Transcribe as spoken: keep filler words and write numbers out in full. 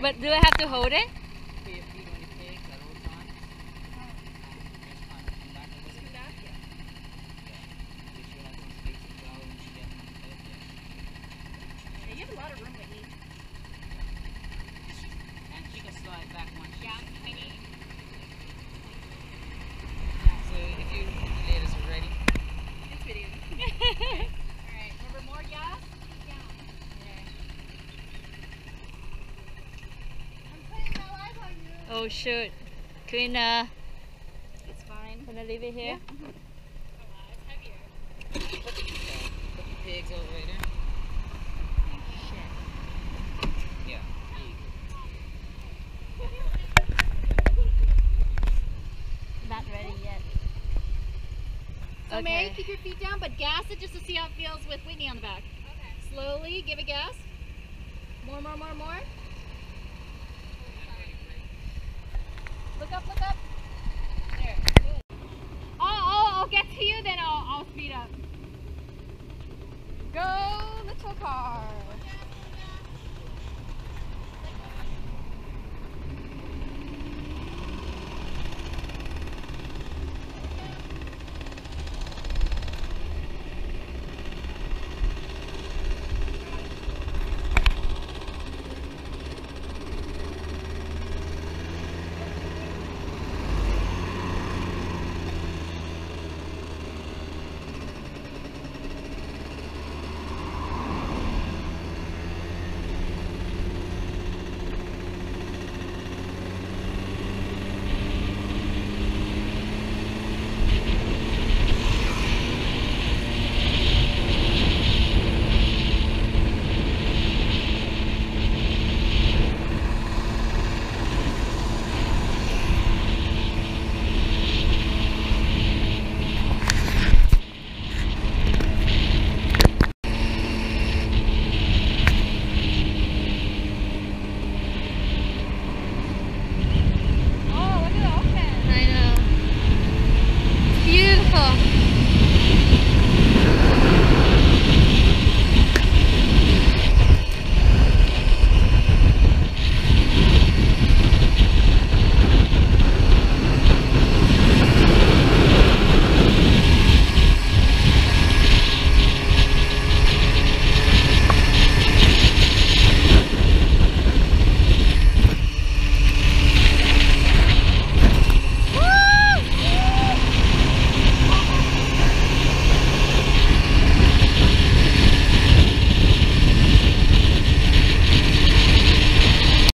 But do I have to hold it? You have a lot of room, Whitney. And she can slide back once. Yeah, Whitney. So if you ladies are ready. It's video. Okay. Alright, remember more gas? Keep down. Okay. I'm putting my life on you. Oh shoot. Karina, It's fine. can I leave it here? Yeah. Mm-hmm. Oh wow, it's heavier. Put the, put the pigs over right there. Yeah. Not ready yet. So Okay. Mary, keep your feet down, but gas it just to see how it feels with Whitney on the back. Okay. Slowly, give it gas. More, more, more, more. Look up, look up. There, good. Oh, oh, I'll get to you, then I'll, I'll speed up. Go, little car.